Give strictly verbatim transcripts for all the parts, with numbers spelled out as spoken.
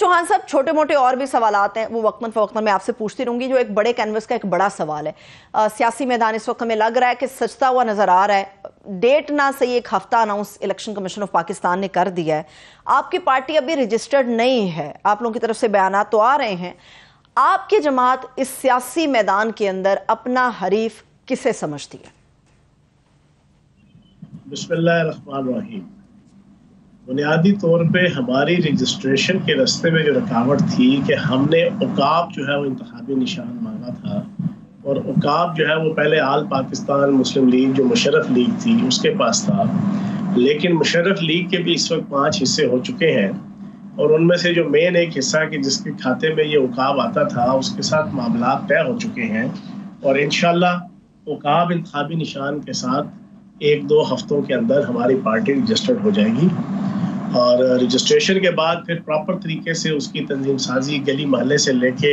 चौहान साहब, छोटे मोटे और भी सवाल आते हैं, वो वक्तन फवक्तन मैं आपसे पूछती रहूंगी। जो एक बड़े कैनवस का एक बड़ा सवाल है, आ, सियासी मैदान इस वक्त हमें लग रहा है कि सजता हुआ नजर आ रहा है। डेट ना सही, एक हफ्ता announce election commission of Pakistan ने कर दिया है। आपकी पार्टी अभी रजिस्टर्ड नहीं है, आप लोगों की तरफ से बयान तो आ रहे हैं। आपकी जमात इस सियासी मैदान के अंदर अपना हरीफ किसे समझती है? बिस्मिल्लाहिर्रहमानिर्रहीम। बुनियादी तौर पे हमारी रजिस्ट्रेशन के रास्ते में जो रुकावट थी कि हमने उकाब जो है वो इंतखाबी निशान मांगा था, और उकाब जो है वो पहले आल पाकिस्तान मुस्लिम लीग जो मुशर्रफ लीग थी उसके पास था, लेकिन मुशर्रफ लीग के भी इस वक्त पाँच हिस्से हो चुके हैं, और उनमें से जो मेन एक हिस्सा कि जिसके खाते में ये उकाब आता था उसके साथ मामला तय हो चुके हैं, और इंशाल्लाह उकाब इंतखाबी निशान के साथ एक दो हफ्तों के अंदर हमारी पार्टी रजिस्टर्ड हो जाएगी। और रजिस्ट्रेशन के बाद फिर प्रॉपर तरीके से उसकी तंजीम साजी गली महल्ले से लेके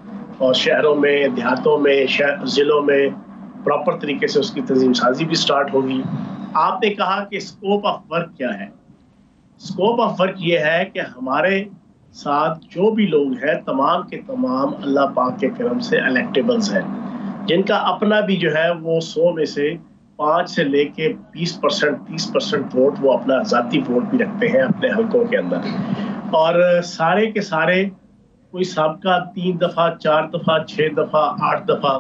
और शहरों में, देहातों में, ज़िलों में प्रॉपर तरीके से उसकी तंजीम साजी भी स्टार्ट होगी। आपने कहा कि स्कोप ऑफ वर्क क्या है? स्कोप ऑफ वर्क ये है कि हमारे साथ जो भी लोग हैं तमाम के तमाम अल्लाह पाक के करम से इलेक्टेबल्स हैं, जिनका अपना भी जो है वो सौ में से पाँच से लेके बीस परसेंट तीस परसेंट वोट वो अपना ज़ाती वोट भी रखते हैं अपने हलकों के अंदर। और सारे के सारे कोई सबका तीन दफ़ा, चार दफ़ा, छः दफ़ा, आठ दफ़ा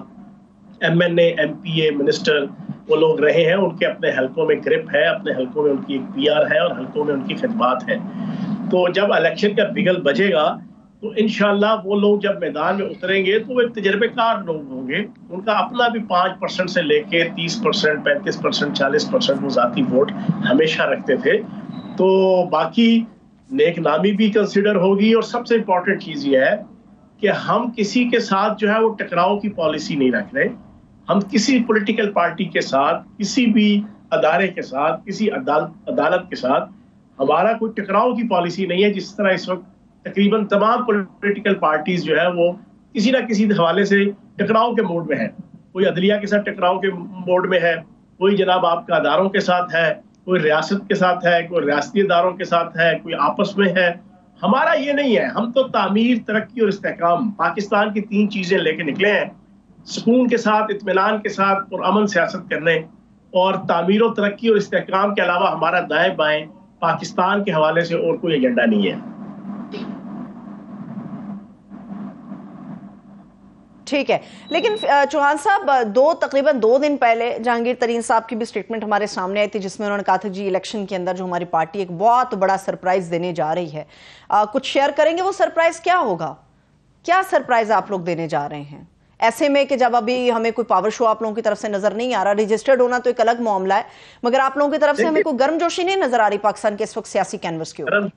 M N A, M P A, minister वो लोग रहे हैं। उनके अपने हलकों में ग्रिप है, अपने हलकों में उनकी एक पी आर है और हलकों में उनकी खिदमात है। तो जब इलेक्शन का बिगल बजेगा तो इंशाल्लाह वो लोग जब मैदान में उतरेंगे तो वो तजर्बेकार लोग होंगे। उनका अपना भी पाँच परसेंट से लेके तीस परसेंट, पैंतीस परसेंट, चालीस परसेंट वो ज़ाती वोट हमेशा रखते थे। तो बाकी नेक नामी भी कंसिडर होगी, और सबसे इम्पोर्टेंट चीज़ ये है कि हम किसी के साथ जो है वो टकराव की पॉलिसी नहीं रख रहे। हम किसी पॉलिटिकल पार्टी के साथ, किसी भी अदारे के साथ, किसी अदालत अदालत के साथ हमारा कोई टकराव की पॉलिसी नहीं है। जिस तरह इस वक्त तकरीबन तमाम पॉलिटिकल पार्टीज जो है वो किसी ना किसी हवाले से टकराव के मोड में है। कोई अदलिया के साथ टकराव के मोड में है, कोई जनाब आपका अदारों के साथ है, कोई रियासत के साथ है, कोई रियासती अदारों के साथ है, कोई आपस में है। हमारा ये नहीं है। हम तो तामीर, तरक्की और इस्तेहकाम, पाकिस्तान की तीन चीज़ें लेके निकले हैं। सुकून के साथ, इत्मीनान के साथ और अमन सियासत करने, और तामीर और तरक्की और इस्तेहकाम के अलावा हमारा दाएं बाएं पाकिस्तान के हवाले से और कोई एजेंडा नहीं है। ठीक है, लेकिन चौहान साहब, दो तकरीबन दो दिन पहले जहांगीर तरीन साहब की भी स्टेटमेंट हमारे सामने आई थी, जिसमें उन्होंने कहा था जी इलेक्शन के अंदर जो हमारी पार्टी एक बहुत बड़ा सरप्राइज देने जा रही है। आ, कुछ शेयर करेंगे वो सरप्राइज क्या होगा? क्या सरप्राइज आप लोग देने जा रहे हैं ऐसे में कि जब अभी हमें कोई पावर शो आप लोगों की तरफ से नजर नहीं आ रहा? रजिस्टर्ड होना तो एक अलग मामला है, मगर आप लोगों की तरफ से हमें कोई गर्मजोशी नहीं नजर आ रही पाकिस्तान के इस वक्त सियासी कैनवस के ऊपर।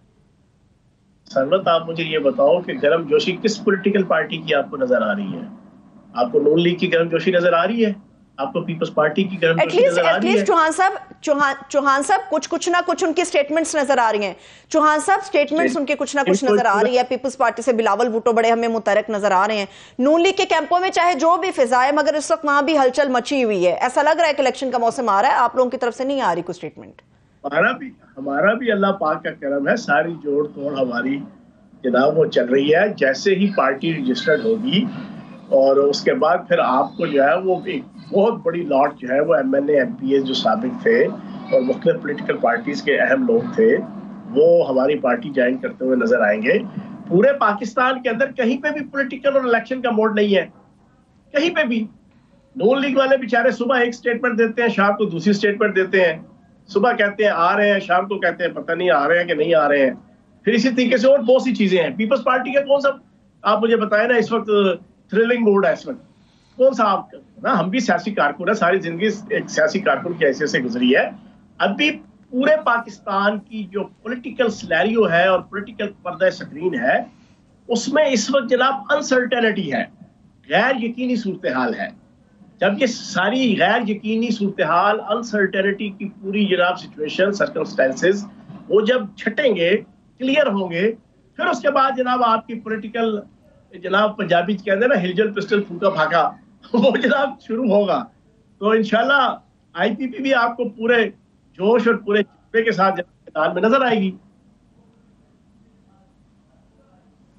सरवत, आप मुझे ये बताओ कि गर्मजोशी किस पॉलिटिकल पार्टी की आपको नजर आ रही है? आपको नून लीग की गर्मजोशी नजर आ रही है? आपको पीपल्स पार्टी की गर्मजोशी नजर आ रही है? चौहान साहब, चौहान चौहान साहब कुछ कुछ ना कुछ उनकी स्टेटमेंट्स नजर आ रही हैं। चौहान साहब, स्टेटमेंट्स उनके कुछ ना कुछ नजर आ रही है। पीपल्स पार्टी से बिलावल भुट्टो बड़े हमें मुतरक नजर आ रहे हैं। नून लीग के कैंपों में चाहे जो भी फिजा है, मगर इस वक्त वहां भी हलचल मची हुई है। ऐसा लग रहा है कि इलेक्शन का मौसम आ रहा है, आप लोगों की तरफ से नहीं आ रही कोई स्टेटमेंट? हमारा भी हमारा भी अल्लाह पाक का करम है, सारी जोड़ तोड़ हमारी जनाब वो चल रही है। जैसे ही पार्टी रजिस्टर्ड होगी और उसके बाद फिर आपको जो है वो एक बहुत बड़ी लॉट जो है वो M N A, M P A जो साबिक थे और मुख्तलिफ पोलिटिकल पार्टीज के अहम लोग थे, वो हमारी पार्टी ज्वाइन करते हुए नजर आएंगे। पूरे पाकिस्तान के अंदर कहीं पे भी पॉलिटिकल और इलेक्शन का मोड नहीं है, कहीं पे भी। नून लीग वाले बेचारे सुबह एक स्टेटमेंट देते हैं, शाम को दूसरी स्टेटमेंट देते हैं। सुबह कहते हैं आ रहे हैं, शाम को कहते हैं पता नहीं आ रहे हैं कि नहीं आ रहे हैं। फिर इसी तरीके से और बहुत सी चीजें हैं। पीपल्स पार्टी का कौन सा, आप मुझे बताएं ना, इस वक्त थ्रिलिंग मूड है इस वक्त कौन सा? आप ना, हम भी सियासी कारकुन है, सारी जिंदगी एक सियासी कारकुन की हैसियत से गुजरी है। अभी पूरे पाकिस्तान की जो पॉलिटिकल सिनेरियो है और पॉलिटिकल पर्दा स्क्रीन है, उसमें इस वक्त जनाब अनसर्टेनिटी है, गैर यकीनी सूरत हाल है। जब ये सारी गैर यकीनी सूरत हाल, अनसर्टेनिटी की पूरी जनाब सिचुएशन, सर्कमस्टेंसेस, वो जब छटेंगे, क्लियर होंगे, फिर उसके बाद जनाब आपकी पॉलिटिकल जनाब पंजाबी कहते हैं ना, हिलजल पिस्टल फूका फाका, वो जनाब शुरू होगा। तो इंशाल्लाह आई पी पी भी आपको पूरे जोश और पूरे जज्बे के साथ मैदान में नजर आएगी।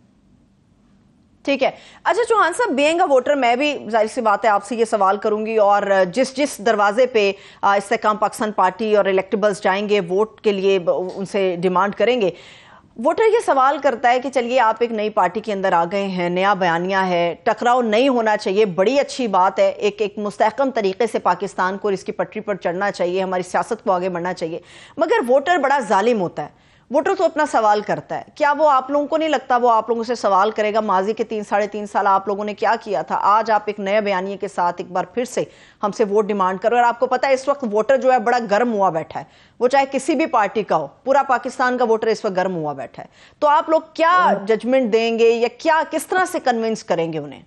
ठीक है। अच्छा चौहान साहब, बीइंग अ वोटर मैं भी जाहिर सी बात है आपसे ये सवाल करूंगी, और जिस जिस दरवाजे पे इस्तेकाम पाकिस्तान पार्टी और इलेक्टेबल्स जाएंगे वोट के लिए उनसे डिमांड करेंगे, वोटर ये सवाल करता है कि चलिए आप एक नई पार्टी के अंदर आ गए हैं, नया बयानिया है, टकराव नहीं होना चाहिए, बड़ी अच्छी बात है, एक एक मुस्तहकम तरीके से पाकिस्तान को इसकी पटरी पर चढ़ना चाहिए, हमारी सियासत को आगे बढ़ना चाहिए, मगर वोटर बड़ा जालिम होता है। वोटर तो अपना सवाल करता है। क्या वो आप लोगों को नहीं लगता वो आप लोगों से सवाल करेगा माजी के तीन साढ़े तीन साल आप लोगों ने क्या किया था, आज आप एक नए बयानिए के साथ एक बार फिर से हमसे वोट डिमांड करो। और आपको पता है इस वक्त वोटर जो है बड़ा गर्म हुआ बैठा है, वो चाहे किसी भी पार्टी का हो, पूरा पाकिस्तान का वोटर इस वक्त गर्म हुआ बैठा है। तो आप लोग क्या जजमेंट देंगे या क्या किस तरह से कन्विंस करेंगे उन्हें?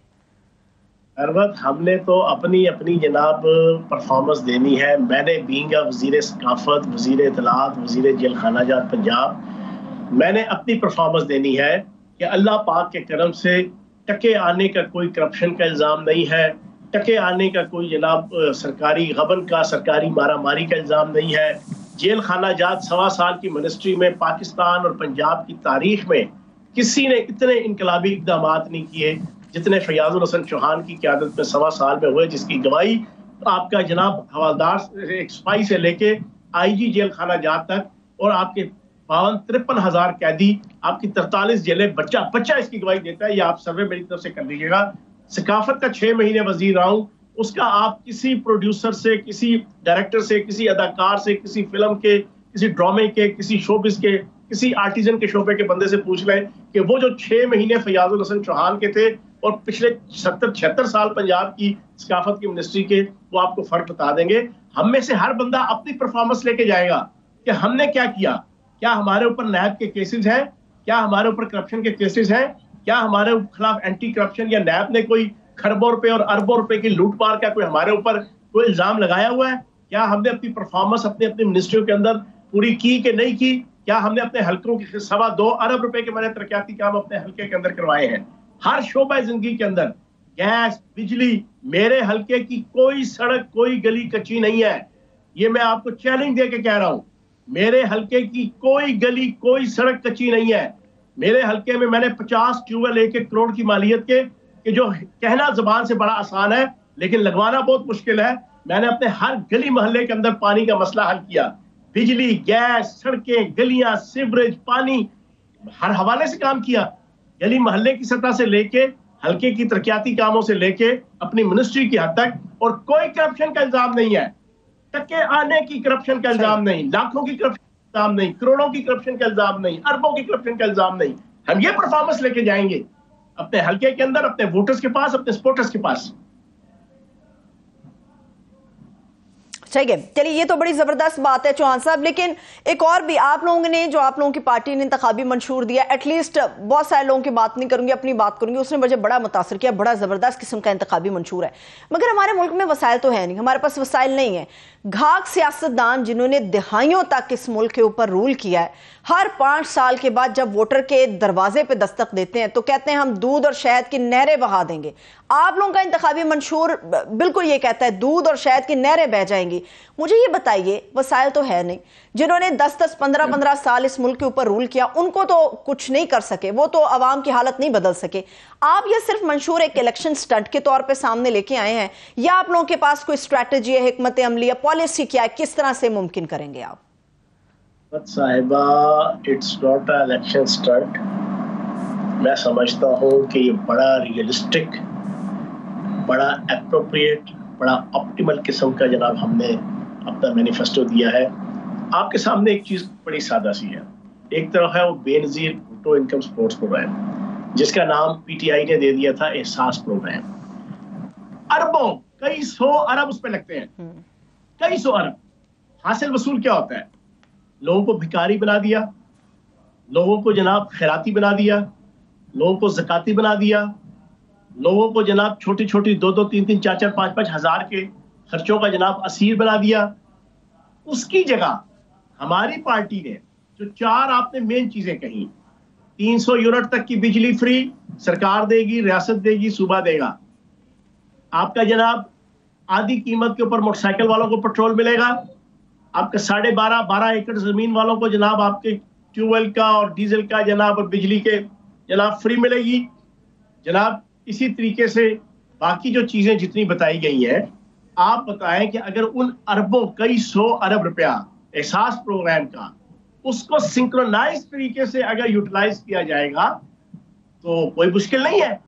अरवत, हमने तो अपनी अपनी जनाब परफॉर्मेंस देनी है। मैंने बीइंग वज़ीर सकाफत, वज़ीर इत्तलात, वज़ीर जेल खानाजात पंजाब, मैंने अपनी परफॉर्मेंस देनी है कि अल्लाह पाक के करम से टके आने का कोई करप्शन का इल्ज़ाम नहीं है, टके आने का कोई जनाब सरकारी गबन का, सरकारी मारा मारी का इल्ज़ाम नहीं है। जेल खानाजात सवा साल की मिनिस्ट्री में पाकिस्तान और पंजाब की तारीख में किसी ने इतने इनकलाबी इकदाम नहीं किए जितने फयाजुल हसन चौहान की क़यादत में सवा साल में हुए, जिसकी गवाही आपका जनाब हवालदार एक स्पाई से लेके आईजी जेल खानाजात तक और आपके बावन तिरपन हजार कैदी, आपकी तरतालीस जेलें, बच्चा बच्चा इसकी गवाही देता है। ये आप सर्वे मेरी तरफ से कर लीजिएगा। सकाफत का छह महीने वजीर रहा हूँ, उसका आप किसी प्रोड्यूसर से, किसी डायरेक्टर से, किसी अदाकार से, किसी फिल्म के, किसी ड्रामे के, किसी शोबिस के, किसी आर्टिजन के शोबे के बंदे से पूछ लें कि वो जो छह महीने फयाजुल हसन चौहान के थे और पिछले सत्तर छिहत्तर साल पंजाब की सकाफत की मिनिस्ट्री के, वो आपको फर्क बता देंगे। हम में से हर बंदा अपनी परफॉर्मेंस लेके जाएगा कि हमने क्या किया, क्या हमारे ऊपर नैब के केसेस हैं, क्या हमारे ऊपर करप्शन के केसेस हैं, क्या हमारे खिलाफ एंटी करप्शन या नैब ने कोई खरबों रुपए और अरबों रुपए की लूटमार का कोई हमारे ऊपर कोई इल्जाम लगाया हुआ है, क्या हमने अपनी परफॉर्मेंस अपने अपनी मिनिस्ट्रियों के अंदर पूरी की कि नहीं की, क्या हमने अपने हल्कों के सवा दो अरब रुपए के मैंने तरक्याती काम अपने हल्के के अंदर करवाए हैं। हर शोबा जिंदगी के अंदर गैस, बिजली, मेरे हल्के की कोई सड़क, कोई गली कच्ची नहीं है। ये मैं आपको चैलेंज दे के कह रहा हूं, मेरे हल्के की कोई गली, कोई सड़क कच्ची नहीं है। मेरे हल्के में मैंने पचास ट्यूबवेल एक एक करोड़ की मालियत के, कि जो कहना जुबान से बड़ा आसान है लेकिन लगवाना बहुत मुश्किल है। मैंने अपने हर गली मोहल्ले के अंदर पानी का मसला हल किया। बिजली, गैस, सड़कें, गलियां, सीवरेज, पानी, हर हवाले से काम किया। गली मोहल्ले की सतह से लेके हल्के की तरक्याती कामों से लेके अपनी मिनिस्ट्री की हद तक, और कोई करप्शन का इल्जाम नहीं है, टके आने की करप्शन का इल्जाम नहीं, लाखों की करप्शन का इल्जाम नहीं, करोड़ों की करप्शन का इल्जाम नहीं, अरबों की करप्शन का इल्जाम नहीं। हम ये परफॉर्मेंस लेके जाएंगे अपने हल्के के अंदर, अपने वोटर्स के पास, अपने सपोर्टर्स के पास। ठीक है, चलिए ये तो बड़ी जबरदस्त बात है चौहान साहब, लेकिन एक और भी आप लोगों ने, जो आप लोगों की पार्टी ने इंतखाबी मंशूर दिया, एटलीस्ट बहुत सारे लोगों की बात नहीं करूंगी, अपनी बात करूंगी, उसने मुझे बड़ा मुतासर किया, बड़ा जबरदस्त किस्म का इंतखाबी मंशूर है। मगर हमारे मुल्क में वसाइल तो है नहीं, हमारे पास वसाइल नहीं है। घाक सियासतदान जिन्होंने दिहाइयों तक इस मुल्क के ऊपर रूल किया है, हर पांच साल के बाद जब वोटर के दरवाजे पे दस्तक देते हैं तो कहते हैं हम दूध और शहद की नहरें बहा देंगे। आप लोगों का इंतखाबी मंशूर बिल्कुल ये कहता है दूध और शहद की नहरें बह जाएंगी। मुझे ये बताइए, वसाइल तो है नहीं, जिन्होंने दस दस पंद्रह पंद्रह साल इस मुल्क के ऊपर रूल किया उनको तो कुछ नहीं कर सके, वो तो अवाम की हालत नहीं बदल सके। आप ये सिर्फ मंशूर एक इलेक्शन स्टंट के तौर पे सामने लेके आए हैं, या आप लोगों के पास कोई स्ट्रैटेजी है, हिकमत अमली या पॉलिसी क्या है, किस तरह से मुमकिन करेंगे आप? साहिबा, it's not a election stunt. मैं समझता हूँ कि ये बड़ा रियलिस्टिक, बड़ा एप्रोप्रिएट, बड़ा ऑप्टिमल किस्म का जनाब हमने अपना मैनिफेस्टो दिया है। आपके सामने एक चीज बड़ी सादा सी है। एक तरफ है वो Benazir Bhutto income support programme, जिसका नाम पीटीआई ने दे दिया था एहसास प्रोग्राम। अरबों, कई सौ अरब उस पर लगते हैं, कई सौ अरब। हासिल वसूल क्या होता है? लोगों को भिखारी बना दिया, लोगों को जनाब खैराती बना दिया, लोगों को ज़काती बना दिया, लोगों को जनाब छोटी छोटी दो दो तीन तीन चार चार पांच पांच हजार के खर्चों का जनाब असीर बना दिया। उसकी जगह हमारी पार्टी ने जो चार आपने मेन चीजें कही, तीन सौ यूनिट तक की बिजली फ्री सरकार देगी, रियासत देगी, सूबा देगा। आपका जनाब आधी कीमत के ऊपर मोटरसाइकिल वालों को पेट्रोल मिलेगा। आपके साढ़े बारह बारह एकड़ जमीन वालों को जनाब आपके ट्यूबवेल का और डीजल का जनाब और बिजली के जनाब फ्री मिलेगी। जनाब इसी तरीके से बाकी जो चीजें जितनी बताई गई हैं, आप बताएं कि अगर उन अरबों कई सौ अरब रुपया एहसास प्रोग्राम का उसको सिंक्रोनाइज तरीके से अगर यूटिलाइज किया जाएगा तो कोई मुश्किल नहीं है।